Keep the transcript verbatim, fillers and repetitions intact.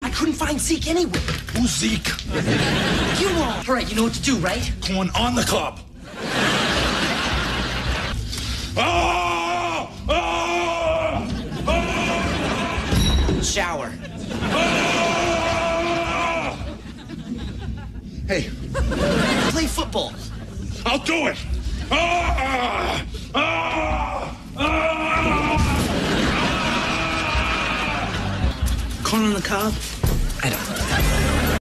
I couldn't find Zeke anywhere. Who's Zeke? You won't. All right, you know what to do, right? Corn on the cob. Ah! Ah! Ah! Shower. Ah! Hey. Play football. I'll do it. Ah! Ah! Ah! Corn on the cob? I don't know.